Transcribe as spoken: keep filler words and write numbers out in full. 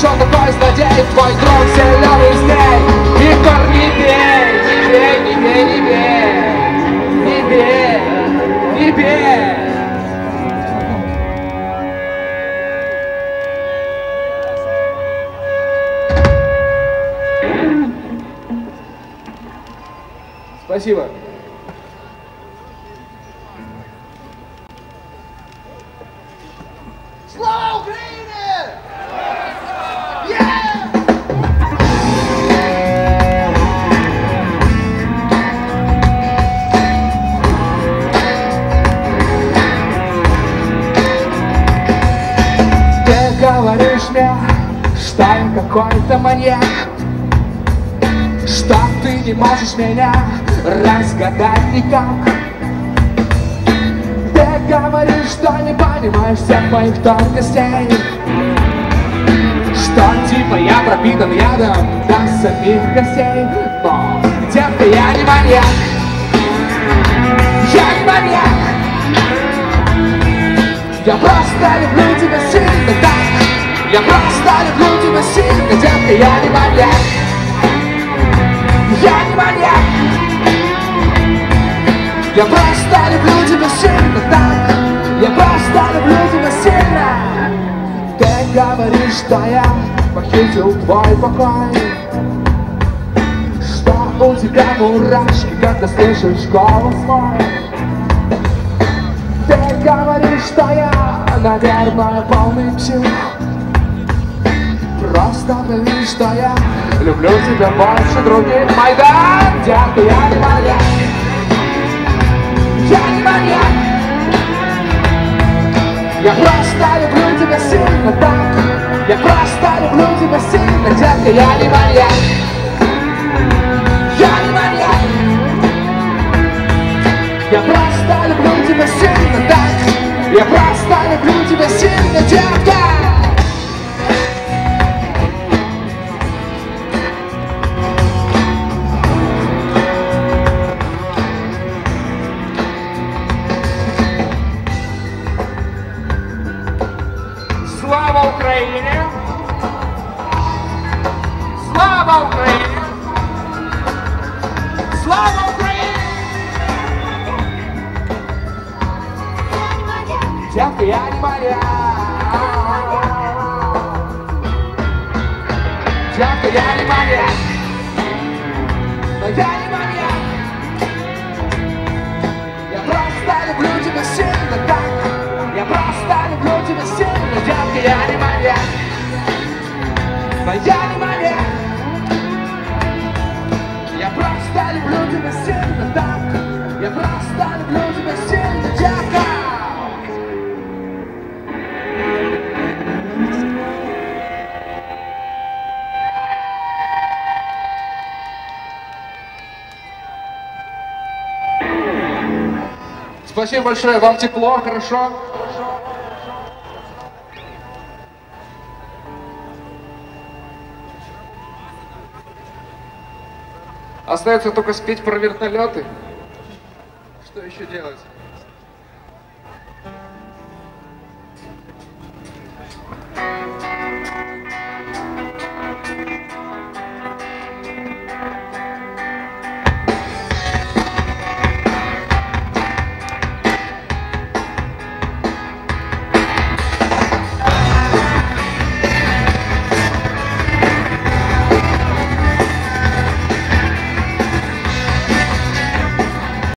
пришел такой злодей, твой друг зеленый змей. Виктор, не бей, не бей, не бей, не бей, не бей, не бей. Спасибо. Слава Украине! Ты говоришь мне, что я какой-то маньяк, что ты не можешь меня разгадать никак. Ты говоришь, что не понимаешь всех моих тонкостей, что типа я пропитан ядом до самих костей. Но, детка, я не маньяк, я не маньяк. Я просто люблю тебя сильно так, я просто люблю тебя сильно, детка, я не маньяк. Я не маньяк, я просто люблю тебя сильно так, я просто люблю тебя сильно. Ты говоришь, что я похитил твой покой, что у тебя мурашки, когда слышишь голос мой. Ты говоришь, что я, наверное, полный псих, просто говоришь, что я люблю тебя больше других. Майдан, детка, я не маньяк, я не маньяк. Я просто люблю тебя сильно так, я просто люблю тебя сильно, детка, я не маньяк, я не маньяк. Я просто люблю тебя сильно так, я просто люблю тебя сильно, детка. Слава Украине! Слава Украине! Слава Украине! Детка, я не маньяк. Детка, я не маньяк. Но я не маньяк. Я просто люблю тебя сильно так, я просто люблю тебя сильно, детка, я не маньяк. Но я не маньяк. Я просто люблю тебя сильно так, я просто люблю тебя сильно, детка. Спасибо большое, вам тепло, хорошо? Остается только спеть про вертолеты. Что еще делать?